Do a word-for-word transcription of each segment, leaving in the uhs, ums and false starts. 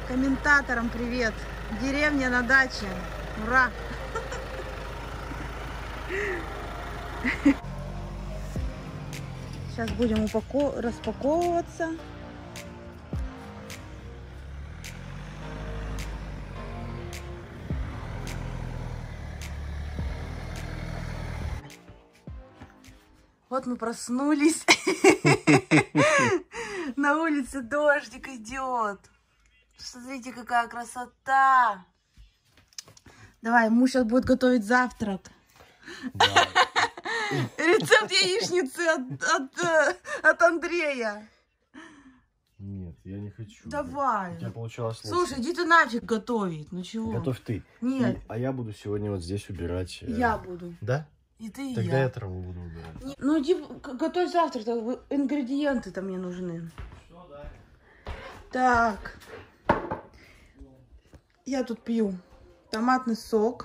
Комментаторам привет. Деревня на даче. Ура! Сейчас будем упако... распаковываться. Вот мы проснулись. На улице дождик идет. Смотрите, какая красота. Давай, муж сейчас будет готовить завтрак. Да. Рецепт яичницы от, от, от Андрея. Нет, я не хочу. Давай. У тебя получалось лучше. Слушай, иди ты нафиг готовить. Ну чего? Готовь ты. Нет. И- а я буду сегодня вот здесь убирать. э, Я буду. Да? И ты, и Тогда я. я траву буду убирать. Не- Ну иди к- готовь завтрак. Ингредиенты-то мне нужны. Так. Я тут пью томатный сок.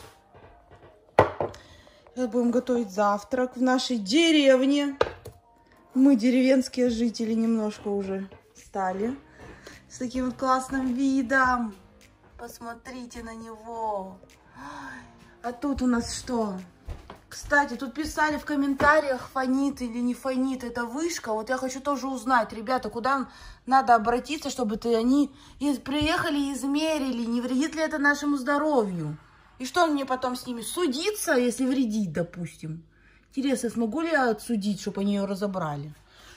Сейчас будем готовить завтрак в нашей деревне. Мы деревенские жители немножко уже стали. С таким вот классным видом. Посмотрите на него. А тут у нас что? Кстати, тут писали в комментариях, фонит или не фонит эта вышка. Вот я хочу тоже узнать, ребята, куда надо обратиться, чтобы ты, они из, приехали и измерили, не вредит ли это нашему здоровью. И что мне потом с ними судиться, если вредить, допустим? Интересно, смогу ли я отсудить, чтобы они ее разобрали?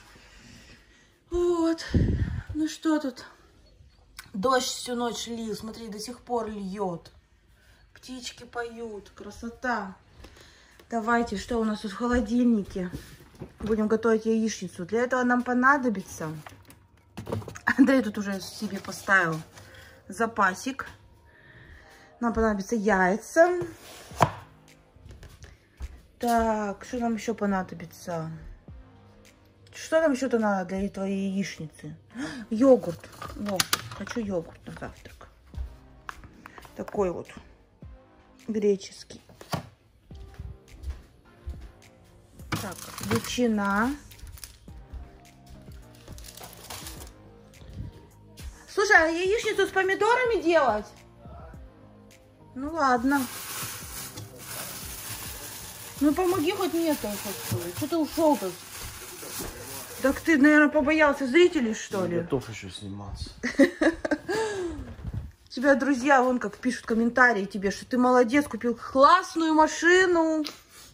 Вот. Ну что тут? Дождь всю ночь лил, смотри, до сих пор льет. Птички поют, красота. Давайте, что у нас тут в холодильнике? Будем готовить яичницу. Для этого нам понадобится... Андрей тут уже себе поставил запасик. Нам понадобится яйца. Так, что нам еще понадобится? Что нам еще-то надо для твоей яичницы? Йогурт. Во, хочу йогурт на завтрак. Такой вот греческий. Так, ветчина. Слушай, а яичницу с помидорами делать? Ну ладно. Ну помоги хоть мне там хоть. Что ты ушел-то? Так ты, наверное, побоялся зрителей, что ли? Я готов еще сниматься. Тебя друзья вон как пишут комментарии тебе, что ты молодец, купил классную машину.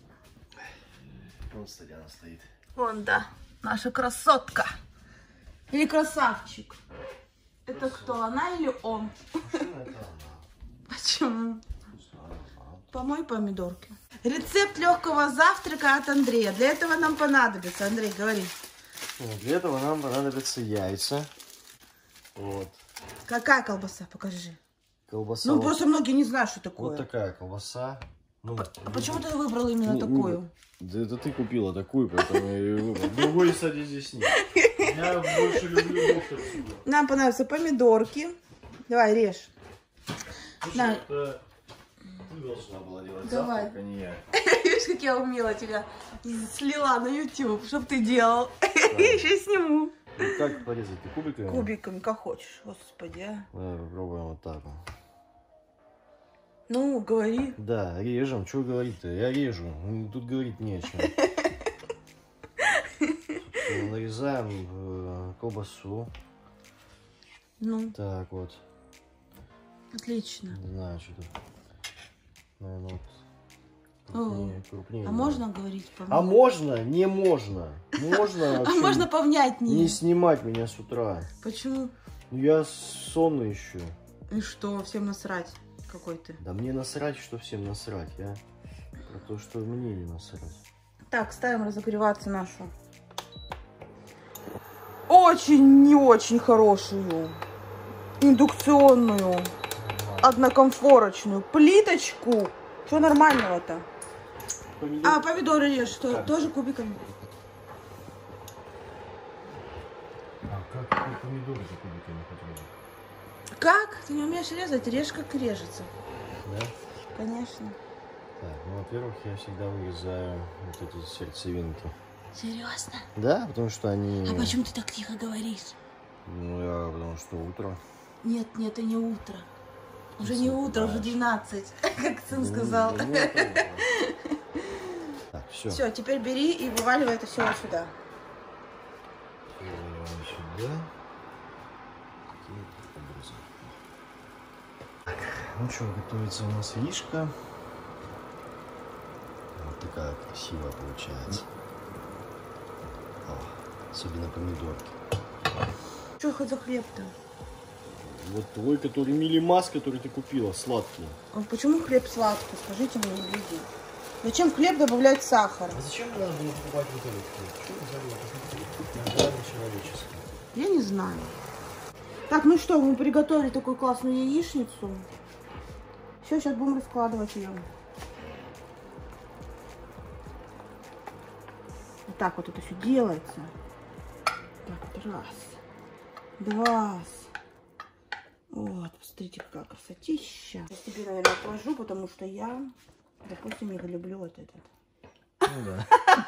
Вон стадия она стоит. Вон, да, наша красотка. Или красавчик. Это кто, она или он? Машина это она. Почему? Помой помидорки. Рецепт легкого завтрака от Андрея. Для этого нам понадобится. Андрей, говори. Для этого нам понадобятся яйца. Вот. Какая колбаса? Покажи. Колбаса. Ну, вот, просто многие не знают, что такое. вот такая колбаса. Ну, А почему ты выбрал именно не- такую? не- Да это ты купила такую, поэтому я ее выбрал. Другой сади здесь нет. Я больше люблю доктор всегда. Нам понадобятся помидорки. Давай, режь. На. Это ты должна была делать Давай. завтрак, а не я. Видишь, как я умела тебя слила на YouTube, чтоб ты делал. Еще сниму. Ну, как порезать? Ты кубиками? Кубиками, как хочешь. Господи, а. Давай попробуем вот так вот. Ну, говори. Да, режем. Что говорить-то? Я режу. Ну, тут говорить не о чем. Нарезаем э, колбасу. Ну, Так вот. отлично. Не знаю, что тут. Наверное, вот. О, Крупнее, крупнее. А надо. можно говорить по А можно? Не можно. Можно А вообще можно повнятнее? не снимать меня с утра. Почему? Ну я сонный еще. И что, всем насрать какой ты? Да мне насрать, что всем насрать, а? Про то, что мне не насрать. Так, ставим разогреваться нашу очень не очень хорошую индукционную однокомфорочную плиточку. Что нормального-то? Помидор. А, помидоры режь, что, Как? тоже кубиками? А как как помидоры за кубиками хоть? Как? Ты не умеешь резать? Режь, как режется. Да? Конечно. Так, ну, во-первых, я всегда вырезаю вот эти сердцевинки. Серьезно? Да, потому что они... А почему ты так тихо говоришь? Ну, я, потому что утро. Нет, нет, это не утро. Уже Ты не утро, уже знаешь. двенадцать, как сын Ну, сказал. ну, это да. Так, все. Все, теперь бери и вываливай это все вот сюда. Переливаем сюда. Таким образом. Так, ну что, готовится у нас яичко. Вот такая красивая получается. О, особенно помидорки. Что хоть за хлеб-то? Вот твой, который милимас, который ты купила, сладкий. А почему хлеб сладкий? Скажите мне, люди. Зачем в хлеб добавлять сахар? А зачем надо было покупать вот этот хлеб? Что это за хлеб? Человеческий. Я не знаю. Так, ну что, мы приготовили такую классную яичницу. Все, сейчас будем раскладывать ее. Вот так вот это все делается. Так, вот раз. Два. Вот, посмотрите, какая красотища. Я себе, наверное, отложу, потому что я, допустим, не люблю вот этот. Ну да.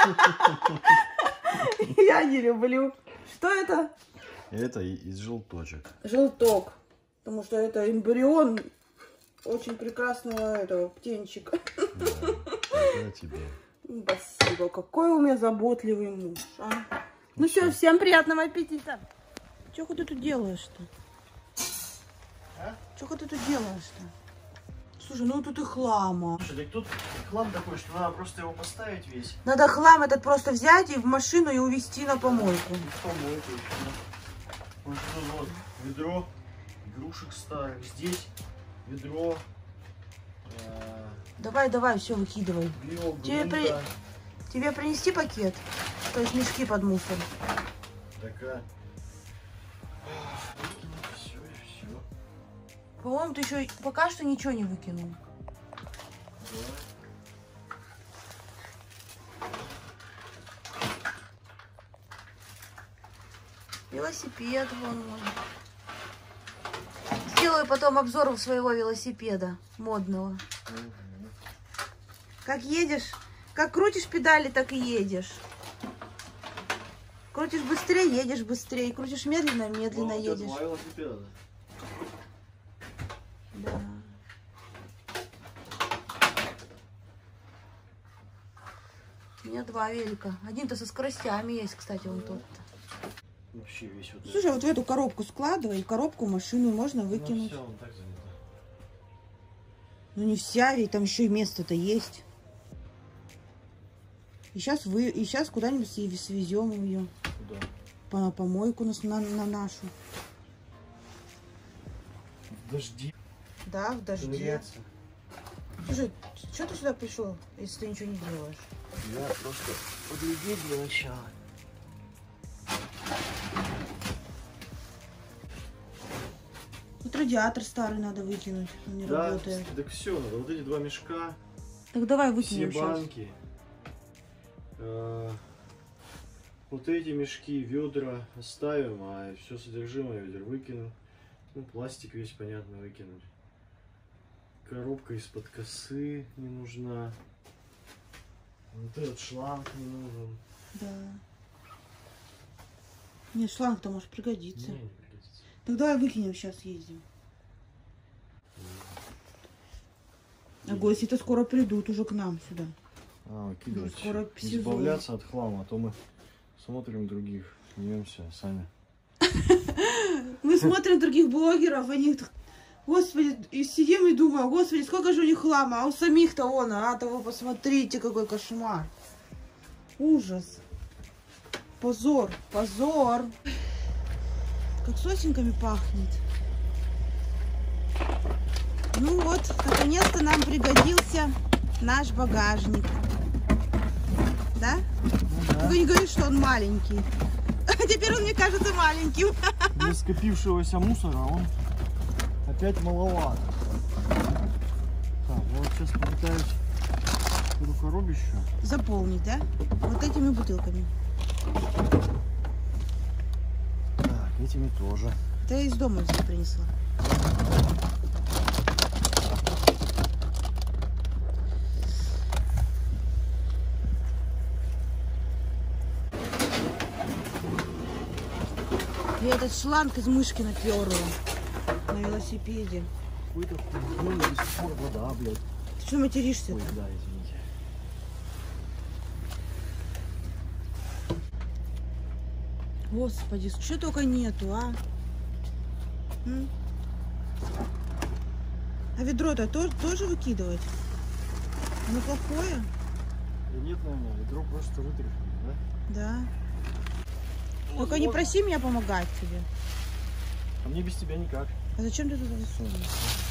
Я не люблю. Что это? Это из желточек. Желток. Потому что это эмбрион очень прекрасного этого птенчика. Да, это тебе. Спасибо. Какой у меня заботливый муж. А? Ну все, всем приятного аппетита. Что ты тут делаешь-то? А? Что ты тут делаешь-то? Слушай, ну тут и хлама. Слушай, так тут хлам такой, что надо просто его поставить весь. Надо хлам этот просто взять и в машину и увезти на помойку. В помойку еще. Вот тут вот ведро игрушек старых. Здесь ведро. э, Давай, давай, все выкидывай. Био, Тебе, при... грунта. Тебе принести пакет? То есть мешки под мусор. Такая. Все и все. По-моему, ты еще пока что ничего не выкинул. Велосипед вон мой. Сделаю потом обзор своего велосипеда модного. Угу. Как едешь, как крутишь педали, так и едешь. Крутишь быстрее, едешь быстрее. Крутишь медленно, медленно О, у тебя едешь. два велосипеда. Да. У меня два велика. Один-то со скоростями есть, кстати, вон тот. Вообще весь вот Слушай, вот в эту коробку складывай, и коробку машину можно выкинуть. Ну, все, он так занят. Ну не вся, ведь там еще и место-то есть. И сейчас вы, и сейчас куда-нибудь свезем ее Куда? по на помойку на, на, на нашу. Дожди. Да, в дожде. Ковыряться. Слушай, что ты сюда пришел, если ты ничего не делаешь? Я просто поглядеть для начала. Вот радиатор старый надо выкинуть, он не Да, работает. так все, надо вот эти два мешка, Так давай все выкинем сейчас. банки, э, вот эти мешки, ведра оставим, а все содержимое ведер выкинем. Ну, пластик весь, понятно, выкинуть. Коробка из-под косы не нужна. Вот этот шланг не нужен. Да. Нет, шланг-то может пригодиться. Не, не пригодится. Так давай выкинем, сейчас ездим. А гости-то скоро придут уже к нам сюда. А, выкидывать. скоро сезон. Избавляться от хлама, а то мы смотрим других, смеемся сами. Мы смотрим других блогеров, они, господи, и сидим и думаем, господи, сколько же у них хлама, а у самих-то вон, а того посмотрите, какой кошмар. Ужас. Позор, позор. Как сосенками пахнет. Ну вот, наконец-то нам пригодился наш багажник. Да? Ну, да. Вы не говорите, что он маленький. Теперь он мне кажется маленьким. Без скопившегося мусора он опять маловат. Так, я вот сейчас попытаюсь эту коробищу. Заполнить, да? Вот этими бутылками. Так, этими тоже. Это я из дома здесь принесла. Я этот шланг из мышки наперла. На велосипеде. Какой-то хуй, до сих пор вода, блядь. Ты что материшься-то? Ой, да, извините. Господи, что только нету, а? М? А ведро-то тоже, тоже выкидывать? Оно плохое? Да нет, наверное, ведро просто вытряхнули, да? Да. Только не проси меня помогать тебе. А мне без тебя никак. А зачем ты туда засунул?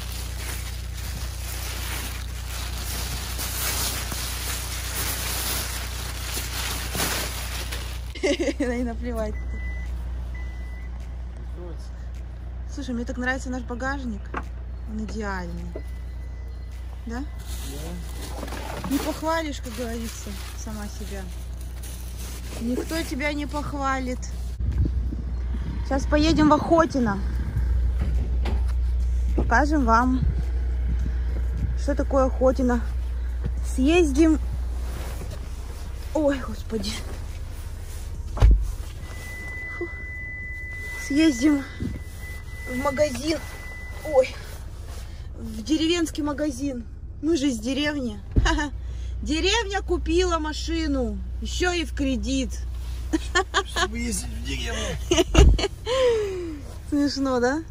И наплевать. Слушай, мне так нравится наш багажник. Он идеальный. Да? Да. Не похвалишь, как говорится, сама себя. Никто тебя не похвалит. Сейчас поедем в Охотино. Покажем вам, что такое Охотино. Съездим. Ой, господи. Фу. Съездим в магазин. Ой. В деревенский магазин. Мы же из деревни. Ха-ха. Деревня купила машину. Еще и в кредит. Чтобы ездить в деревню. Смешно, да?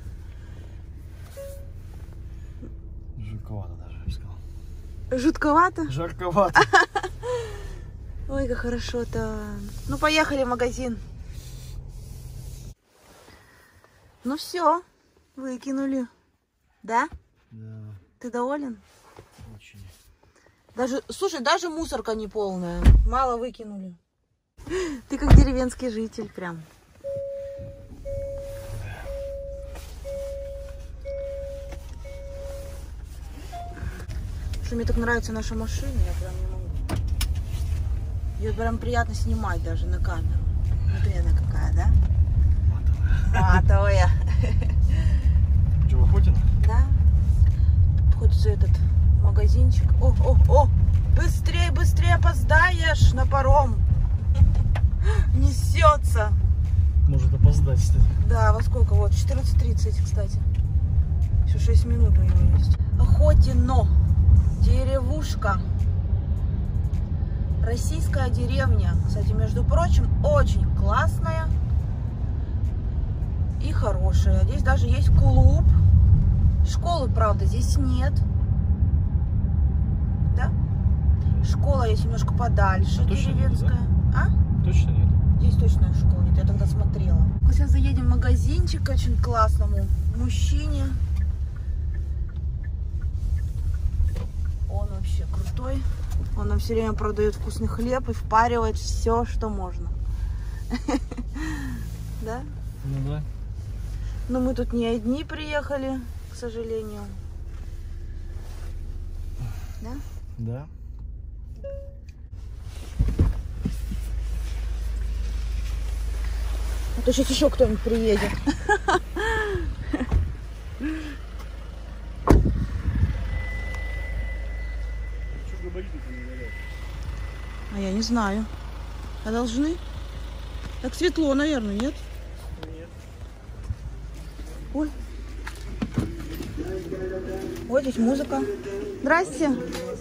Жутковато даже, я бы сказал. Жутковато? Жарковато. Ой, как хорошо-то. Ну, поехали в магазин. Ну все, выкинули. Да? Да. Ты доволен? Очень. Даже, слушай, даже мусорка не полная. Мало выкинули. Ты как деревенский житель прям. Что мне так нравится наша машина, я прям не могу. Ее прям приятно снимать даже на камеру. Смотри, она какая, да? Матовая. Матовая. Что, в Охотино? Да. Хочется этот магазинчик. О, о, о! Быстрее, быстрее опоздаешь на паром. Несется. Может опоздать, кстати. Да, во сколько? Вот, четырнадцать тридцать, кстати. Еще шесть минут у него есть. Охотино. Деревушка. Российская деревня. Кстати, между прочим, очень классная и хорошая. Здесь даже есть клуб. Школы, правда, здесь нет. Да? Школа есть немножко подальше, а деревенская. Нет, да? А? Точно нет? Здесь точно школы нет, я тогда смотрела. Мы сейчас заедем в магазинчик очень классному мужчине. Он вообще крутой. Он нам все время продает вкусный хлеб и впаривает все, что можно. Да? Ну да. Но мы тут не одни приехали, к сожалению. Да? Да. А то сейчас еще кто-нибудь приедет. А я не знаю. А должны? Так светло, наверное, нет? Нет. Ой. Ой, здесь музыка. Здрасте.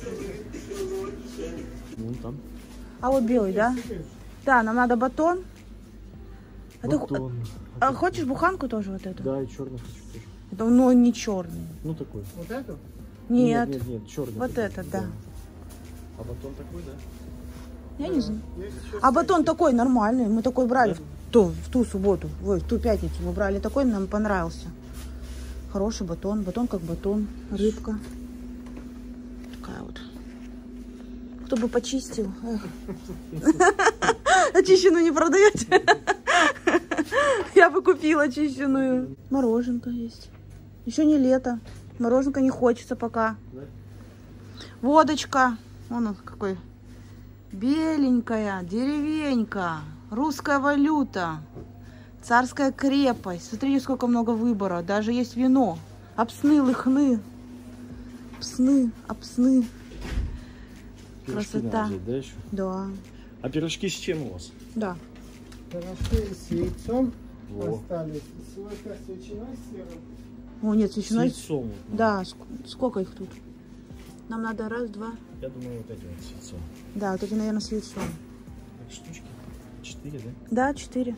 Вон там. А вот белый, да? Да, нам надо батон. А ты Батон. а хочешь буханку тоже вот эту? Да, и черный хочу тоже. Это, ну, он не черный. Ну такой. Вот эту? Нет. Нет, нет, нет, черный. Вот такой. этот, да. А батон такой, да? Я не знаю. А батон такой нормальный. Мы такой брали Да? в, ту, в ту субботу, ой, в ту пятницу мы брали такой, нам понравился. Хороший батон. Батон как батон. Рыбка. Такая вот. Кто бы почистил. Очищенную не продаете? Я бы купила очищенную. Мороженка есть. Еще не лето. Мороженка не хочется пока. Водочка. Вон он какой. Беленькая. Деревенька. Русская валюта. Царская крепость. Смотрите, сколько много выбора. Даже есть вино. Обсны, лыхны. Псны, обсны. Пирожки Красота. надо взять, да, еще? Да. А пирожки с чем у вас? Да. Пирожки с яйцом Во. остались. Слойка с ветчиной, с сыром О, нет, с ветчиной. С яйцом. Да, ск- сколько их тут? Нам надо раз, два. Я думаю, вот эти вот с яйцом. Да, вот эти, наверное, с яйцом. Так, штучки? Четыре, да? Да, четыре.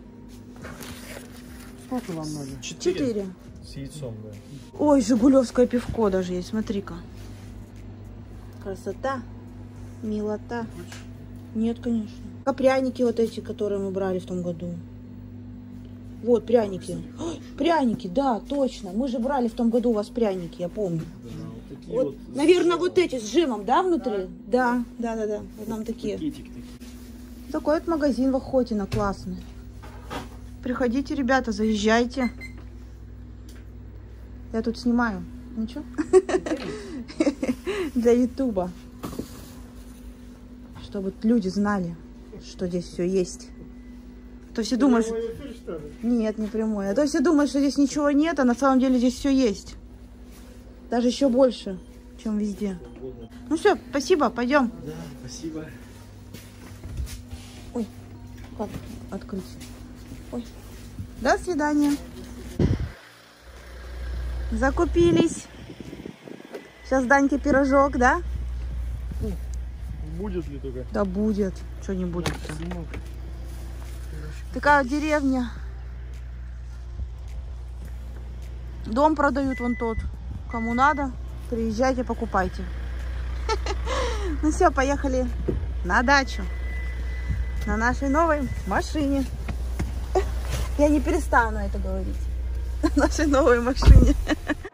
Сколько вам надо? Четыре. С яйцом, да. Ой, жигулевское пивко даже есть, смотри-ка. Красота, милота. Хочешь? Нет, конечно. А пряники вот эти, которые мы брали в том году. Вот, пряники. Ой, пряники, да, точно. Мы же брали в том году у вас пряники, я помню. Да, вот такие Вот, вот. наверное, вот эти с жимом, да, внутри? Да, да, да, да. Вот нам такие. Пакетик такие. Такой вот магазин в Охотино классный. Приходите, ребята, заезжайте. Я тут снимаю. Ничего? Для ютуба. Чтобы люди знали, что здесь все есть. А то все думают, что... Нет, не прямой. А то все думают, что здесь ничего нет, а на самом деле здесь все есть. Даже еще больше, чем везде. Ну все, спасибо, пойдем. Да, спасибо. Ой, как открыть? Ой. До свидания. Закупились. Сейчас Даньке пирожок, да? Будет ли только? Да будет. Что не будет-то? Такая вот деревня. Дом продают вон тот. Кому надо, приезжайте, покупайте. Ну все, поехали на дачу. На нашей новой машине. Я не перестану это говорить. На нашей новой машине.